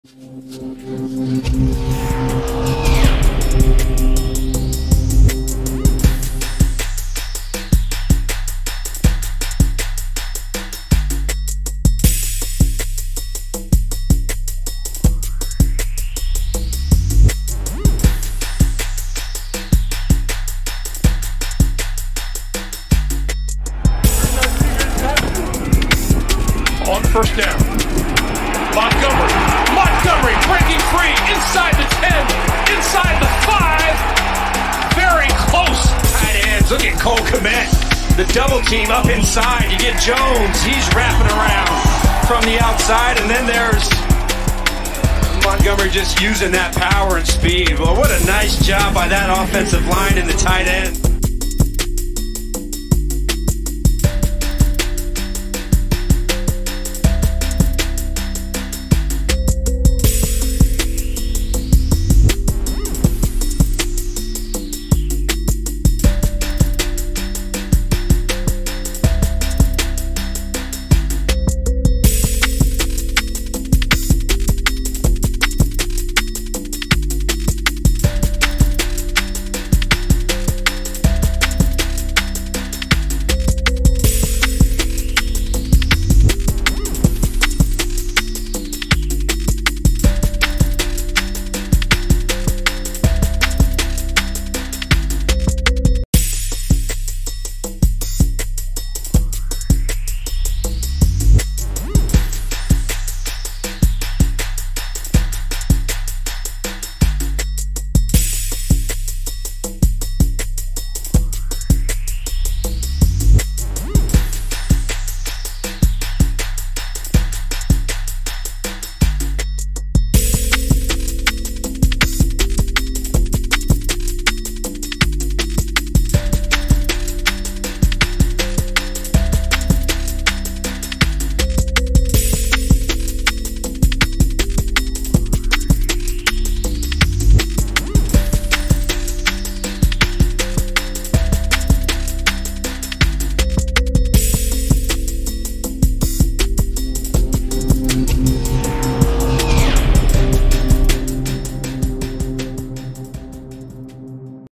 On first down, Montgomery breaking free inside the 10, inside the 5, very close. Tight ends, look at Cole Kmet. The double team up inside. You get Jones, he's wrapping around from the outside, and then there's Montgomery just using that power and speed. Well, what a nice job by that offensive line and the tight end.